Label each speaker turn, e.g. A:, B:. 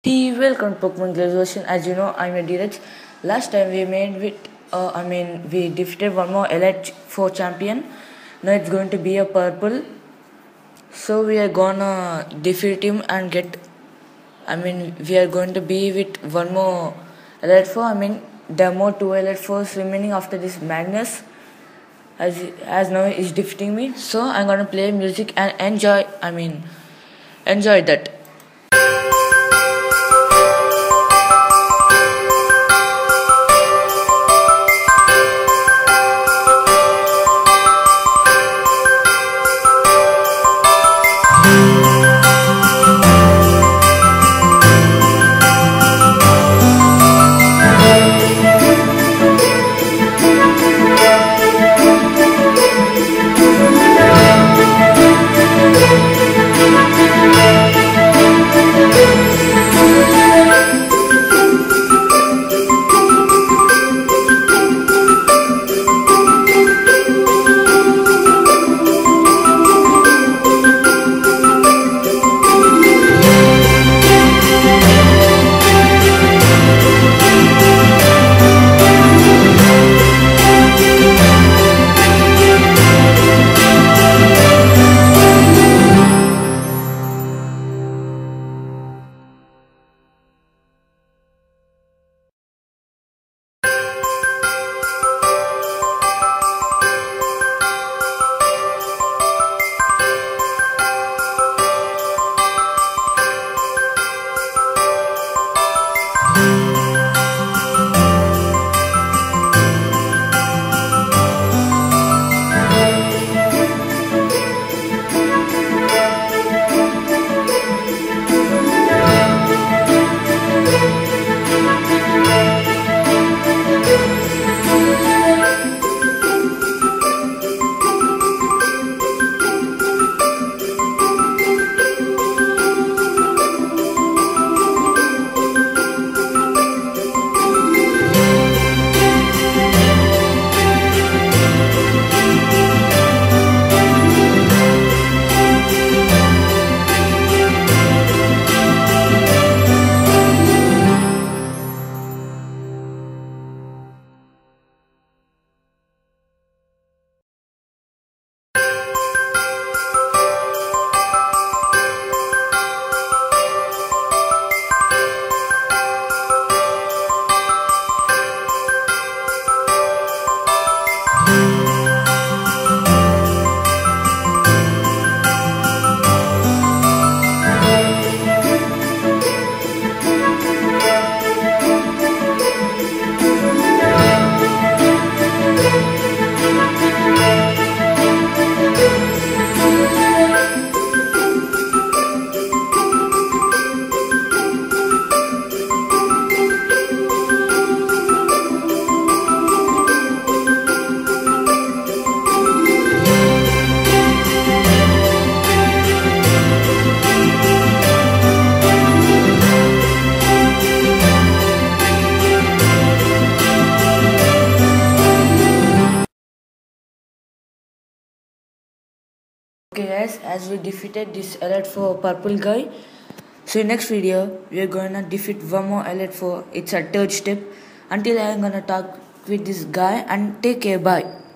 A: Welcome to Pokemon Global version. As you know, I'm a Dheeraj. Last time we made we defeated one more Elite 4 champion. Now it's going to be a purple. So we are gonna defeat him and we are going to be with one more Elite 4. There are more 2 Elite 4s remaining after this Magnus. As now he's defeating me. So I'm gonna play music and enjoy that. Okay guys, as we defeated this Elite 4 purple guy, so in next video we are gonna defeat one more Elite 4. It's a third step. Until I'm gonna talk with this guy and take care, bye.